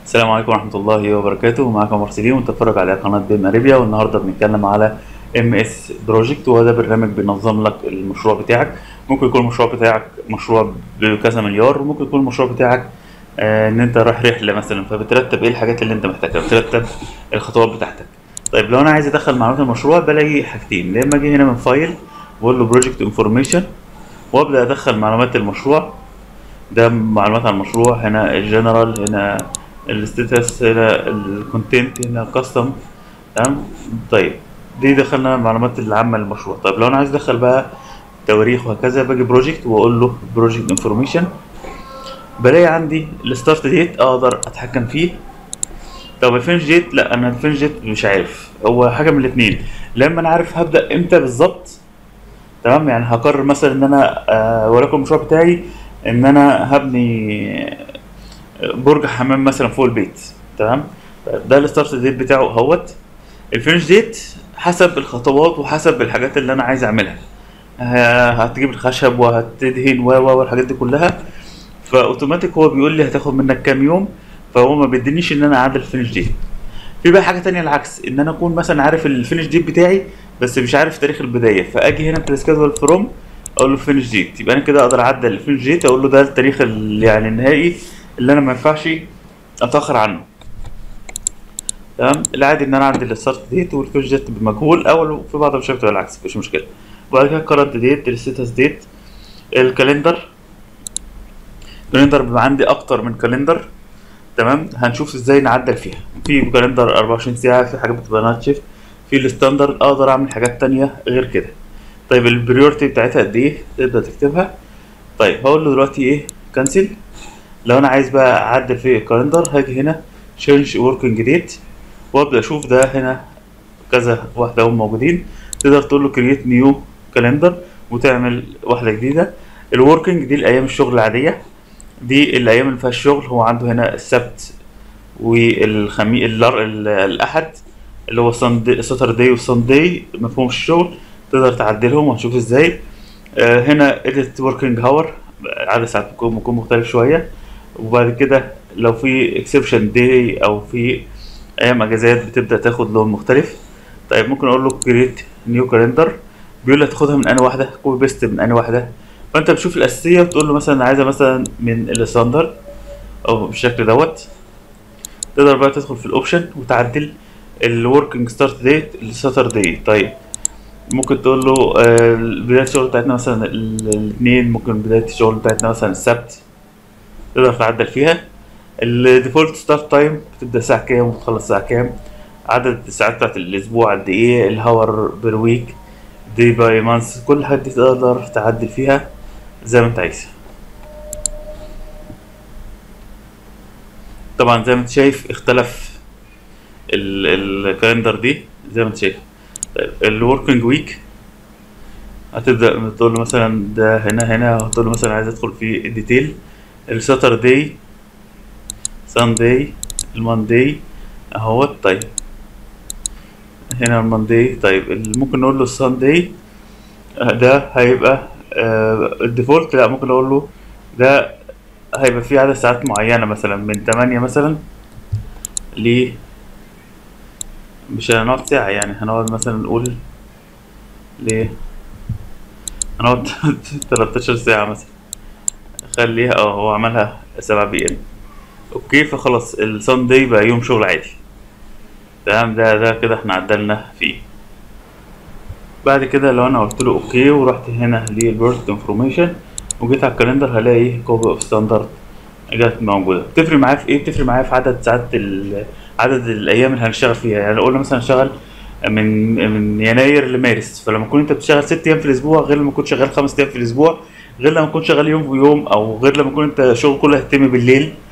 السلام عليكم ورحمة الله وبركاته. معكم مرسلين وتتفرج على قناة بيم اريبيا، والنهاردة بنتكلم على ام اس بروجكت، وهو ده برنامج بينظم لك المشروع بتاعك. ممكن يكون المشروع بتاعك مشروع بكذا مليار، وممكن يكون المشروع بتاعك ان انت رايح رحلة مثلا، فبترتب ايه الحاجات اللي انت محتاجها، بترتب الخطوات بتاعتك. طيب لو انا عايز ادخل معلومات المشروع بلاقي حاجتين، يا اما اجي هنا من فايل واقول له بروجكت انفورميشن وابدا ادخل معلومات المشروع. ده معلومات عن المشروع، هنا الجنرال، هنا الستاتس، هنا الكونتنت، هنا الكاستم. تمام. طيب دي دخلنا المعلومات العامة للمشروع. طيب لو انا عايز ادخل بقى تواريخ وهكذا، باجي بروجكت واقول له بروجكت انفورميشن، بلاقي عندي الستارت ديت اقدر اتحكم فيه. طب الفينش ديت لا، انا الفينش ديت مش عارف، هو حاجة من الاتنين. لما انا عارف هبدأ امتى بالظبط، تمام، يعني هقرر مثلا ان انا ولكن المشروع بتاعي ان انا هبني برج حمام مثلا فوق البيت. تمام. طيب ده الستارت ديت بتاعه اهوت. الفينش ديت حسب الخطوات وحسب الحاجات اللي انا عايز اعملها. هتجيب الخشب وهتدهن والحاجات دي كلها، فاوتوماتيك هو بيقول لي هتاخد منك كام يوم، فهو ما بيدينيش ان انا اعدل الفينش ديت. في بقى حاجه تانية العكس، ان انا اكون مثلا عارف الفينش ديت بتاعي بس مش عارف تاريخ البدايه، فاجي هنا بريسكادول فروم اقول له فينش ديت، يبقى انا كده اقدر اعدل الفينش ديت، اقول له ده التاريخ يعني النهائي اللي انا ما ينفعش اتاخر عنه. تمام. العادي ان انا اعدل الستارت ديت والفينش ديت بمجهول، او في بعض المشاريع بتبقى العكس مفيش مشكله. وبعد كده الكرنت ديت، الستاتس ديت، الكالندر. الكالندر بيبقى عندي اكتر من كالندر. تمام. هنشوف ازاي نعدل فيها. في كالندر 24 ساعه، في حاجات بتبقى نايت شيفت، في الستاندرد اقدر اعمل حاجات تانية غير كده. طيب البريورتي بتاعتها قد ايه تقدر تكتبها. طيب هقول له دلوقتي ايه، كانسل. لو انا عايز بقى اعدل في الكالندر هاجي هنا change working date، وابدا اشوف ده هنا كذا واحده هم موجودين. تقدر تقول له create new calendar وتعمل واحده جديده. الوركينج دي الايام الشغل العاديه، دي الايام اللي فيها الشغل. هو عنده هنا السبت والخميس الاحد اللي هو ساتردي وساندي مفهومش الشغل، تقدر تعدلهم وهنشوف ازاي. هنا edit working hour، عدد ساعات بيكون مختلف شويه. وبعد كده لو في exception day او في ايام اجازات بتبدا تاخد لون مختلف. طيب ممكن اقول له create new calendar، بيقول لك تاخدها من انهي واحده، كوبي بيست من انهي واحده. فانت بتشوف الاساسيه وتقول له مثلا عايزها مثلا من الستاندرد او بالشكل دوت. تقدر بقى تدخل في الاوبشن وتعدل الوركينج ستارت ديت الساتردي. طيب ممكن تقول له بداية الشغل بتاعتنا مثلا الاثنين، ممكن بداية الشغل بتاعتنا مثلا السبت، تقدر تعدل فيها. الديفولت ستارت تايم بتبدأ الساعة كام وتخلص الساعة كام، عدد الساعات بتاعت الأسبوع قد إيه، الهاور بير ويك، دي باي مانث، كل الحاجات دي تقدر تعدل فيها زي ما أنت عايز. طبعا زي ما أنت شايف اختلف الكالندر دي زي ما أنت شايف. طيب الوركينج ويك هتبدأ تقول له مثلا ده هنا هتقول له مثلا عايز ادخل في الديتيل. الساتردي، ساندي، الماندي اهوت. طيب هنا الماندي. طيب ممكن نقول له الساندي ده هيبقى الديفولت، لا ممكن اقول له ده هيبقى فيه عدد ساعات معينة مثلا من 8 مثلا ل، مش هنقعد ساعة يعني، هنقعد مثلا نقول ل، هنقعد 13 ساعة مثلا. خليها هو عملها 7 بي ام. اوكي، فخلاص الساندي بقى يوم شغل عادي. تمام. ده كده احنا عدلنا فيه. بعد كده لو انا قلت له اوكي ورحت هنا للبروجكت انفورميشن وجيت على الكالندر هلاقي كوبي اوف ستاندرد جت موجوده. بتفرق معايا في ايه؟ بتفرق معايا في عدد ساعات عدد الايام اللي هنشتغل فيها. يعني قلنا مثلا هنشتغل من يناير لمارس، فلما تكون انت بتشتغل 6 ايام في الاسبوع غير لما تكون شغال 5 ايام في الاسبوع، غير لما تكون شغال يوم ويوم، او غير لما تكون انت شغل كله هيتم بالليل.